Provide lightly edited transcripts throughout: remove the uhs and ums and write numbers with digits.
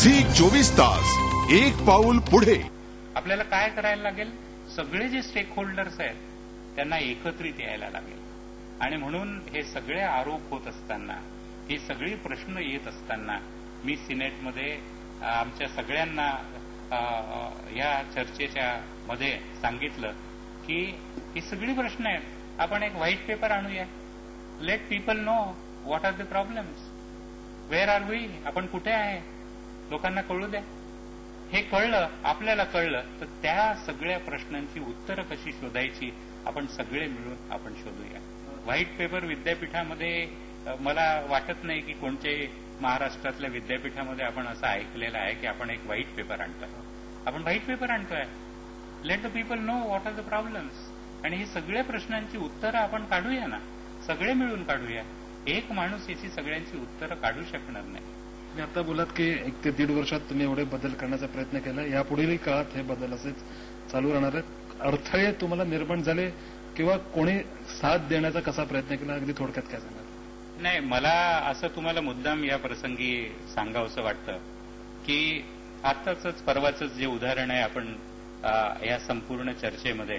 Zee 24 तास एक पाऊल पुढे. आपल्याला काय करायला लागेल? सगळे जे स्टेक होल्डर्स आहेत त्यांना एकत्रित यायला लागेल. आणि म्हणून हे सगळे आरोप होत असताना, ही सगळी प्रश्न येत असताना मी सिनेटमध्ये आमच्या सगळ्यांना या चर्चेच्या मध्ये सांगितलं की ही सगळी प्रश्न आहेत, आपण एक व्हाईट पेपर आणूया. Let people know what are the problems, where are we, आपण कुठे आहे, लोकांना कळू द्या. हे कळलं, आपल्याला कळलं, तर त्या सगळ्या प्रश्नांची उत्तरं कशी शोधायची आपण सगळे मिळून आपण शोधूया. व्हाईट पेपर विद्यापीठामध्ये मला वाटत नाही की कोणत्याही महाराष्ट्रातल्या विद्यापीठामध्ये आपण असं ऐकलेलं आहे की आपण एक व्हाईट पेपर आणतोय. आपण व्हाईट पेपर आणतोय. Let the people know what are the problems. आणि ही सगळ्या प्रश्नांची उत्तरं आपण काढूया ना, सगळे मिळून काढूया. एक माणूस याची सगळ्यांची उत्तरं काढू शकणार नाही. मी आता बोलात की 1 ते 1.5 वर्षात तुम्ही एवढे बदल करण्याचा प्रयत्न केला. यापुढील काळात हे बदल असेच चालू राहणार आहेत. अडथळे तुम्हाला निर्माण झाले किंवा कोणी साथ देण्याचा कसा प्रयत्न केला, अगदी थोडक्यात काय सांगाल? नाही, मला असं तुम्हाला मुद्दाम या प्रसंगी सांगावंसं वाटतं की आताच परवाचंच जे उदाहरण आहे, आपण या संपूर्ण चर्चेमध्ये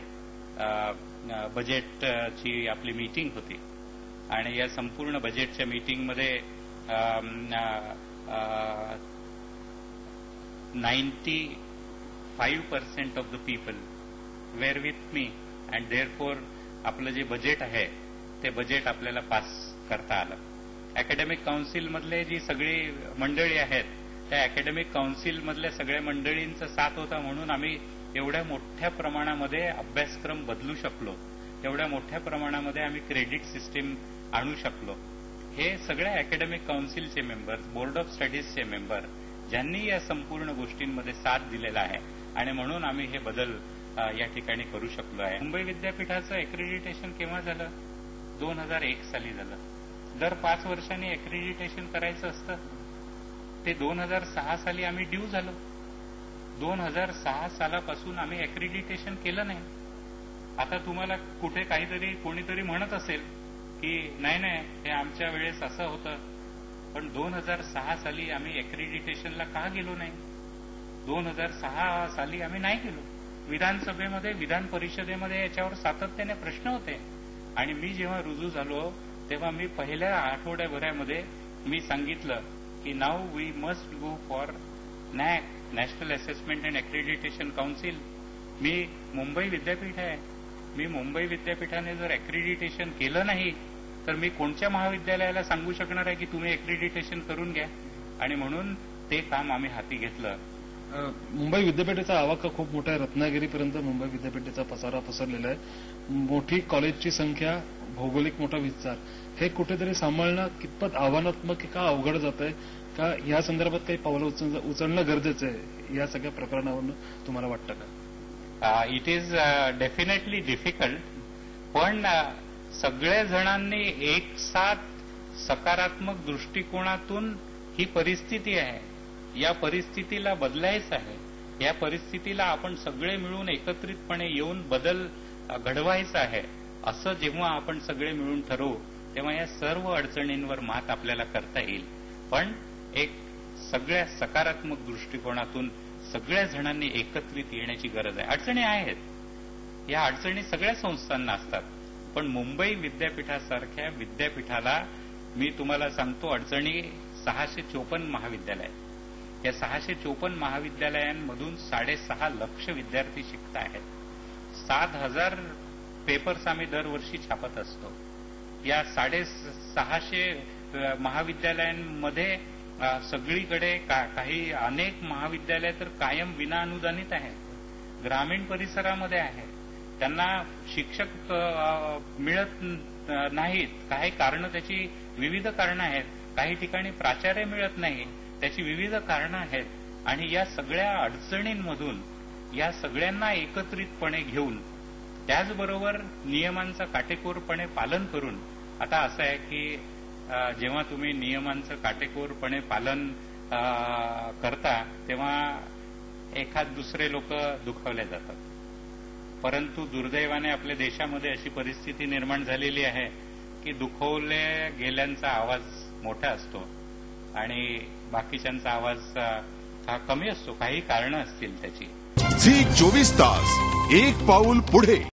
बजेटची आपली मीटिंग होती आणि या संपूर्ण बजेटच्या मीटिंगमध्ये 95% of the people were with me and therefore आपलं जे बजेट आहे ते बजेट आपल्याला पास करता आलं. अकॅडमिक काउन्सिलमधले जी सगळी मंडळी आहेत त्या अकॅडमिक काउन्सिलमधल्या सगळ्या मंडळींचा साथ होता म्हणून आम्ही एवढ्या मोठ्या प्रमाणामध्ये अभ्यासक्रम बदलू शकलो, एवढ्या मोठ्या प्रमाणामध्ये आम्ही क्रेडिट सिस्टीम आणू शकलो. हे सगळ्या अकॅडमिक काउन्सिलचे मेंबर, बोर्ड ऑफ स्टडीजचे मेंबर, ज्यांनी या संपूर्ण गोष्टींमध्ये साथ दिलेला आहे आणि म्हणून आम्ही हे बदल या ठिकाणी करू शकलो आहे. मुंबई विद्यापीठाचं एक्रेडिटेशन केव्हा झालं? 2001 साली झालं. दर 5 वर्षांनी एक्रेडिटेशन करायचं असतं, ते 2006 साली आम्ही ड्यू झालो. 2006 सालापासून आम्ही एक्रेडिटेशन केलं नाही. आता तुम्हाला कुठे काहीतरी कोणीतरी म्हणत असेल की नाही नाही हे आमच्या वेळेस असं होतं, पण 2006 साली आम्ही एक्रेडिटेशनला का गेलो नाही? 2006 साली आम्ही नाही गेलो. विधानसभेमध्ये, विधान परिषदेमध्ये याच्यावर सातत्याने प्रश्न होते आणि मी जेव्हा रुजू झालो तेव्हा मी पहिल्या आठवड्याभरामध्ये मी सांगितलं की now we must go for NAAC, national assessment and accreditation council. मी मुंबई विद्यापीठ आहे, मी मुंबई विद्यापीठाने जर एक्रेडिटेशन केलं नाही तर मी कोणत्या महाविद्यालयाला सांगू शकणार आहे की तुम्ही एक्रेडिटेशन करून घ्या? आणि म्हणून ते काम आम्ही हाती घेतलं. मुंबई विद्यापीठाचा आवाका खूप मोठा आहे. रत्नागिरीपर्यंत मुंबई विद्यापीठाचा पसारा पसरलेला आहे. मोठी कॉलेजची संख्या, भौगोलिक मोठा विस्तार, हे कुठेतरी सांभाळणं कितपत आव्हानात्मक का अवघड जात आहे का? या संदर्भात काही पावलं उचलणं गरजेचं आहे या सगळ्या प्रकरणावरून तुम्हाला वाटतं का? इट इज डेफिनेटली डिफिकल्ट, पण सगळ्या जणांनी एक साथ सकारात्मक दृष्टिकोनातून ही परिस्थिती आहे, या परिस्थितीला बदलायचं आहे, या परिस्थितीला आपण सगळे मिळून एकत्रितपणे येऊन बदल घडवायचा आहे, असं जेव्हा आपण सगळे मिळून ठरवू तेव्हा या सर्व अडचणींवर मात आपल्याला करता येईल. पण एक सगळ्या सकारात्मक दृष्टिकोनातून सगळ्या जणांनी एकत्रित येण्याची गरज आहे. अडचणी आहेत, या अडचणी सगळ्या संस्थांना असतात, पण मुंबई विद्यापीठासारख्या विद्यापीठाला मी तुम्हाला सांगतो, अडचणी 654 महाविद्यालय, या 654 महाविद्यालयांमधून 6.5 लाख विद्यार्थी शिकत आहेत. 7,000 पेपर्स आम्ही दरवर्षी छापत असतो. या 650 महाविद्यालयांमध्ये सगळीकडे काही अनेक महाविद्यालय तर कायम विनाअनुदानित आहे, ग्रामीण परिसरामध्ये आहे, त्यांना शिक्षक मिळत नाहीत. काही कारणं, त्याची विविध कारणं आहेत. काही ठिकाणी प्राचार्य मिळत नाही, त्याची विविध कारणं आहेत. आणि या सगळ्या अडचणींमधून या सगळ्यांना एकत्रितपणे घेऊन, त्याचबरोबर नियमांचं काटेकोरपणे पालन करून, आता असं आहे की जेव्हा तुम्ही नियमांचं काटेकोरपणे पालन करता तेव्हा एखाद दुसरे लोक दुखावले जातात. परंतु दुर्दैवाने आपल्या देशामध्ये अशी परिस्थिती निर्माण झालेली आहे की दुखवल्या गेल्यांचा आवाज मोठा असतो आणि बाकीच्यांचा आवाज हा कमी असतो. काही कारणं असतील त्याची. झी 24 तास एक पाऊल पुढे.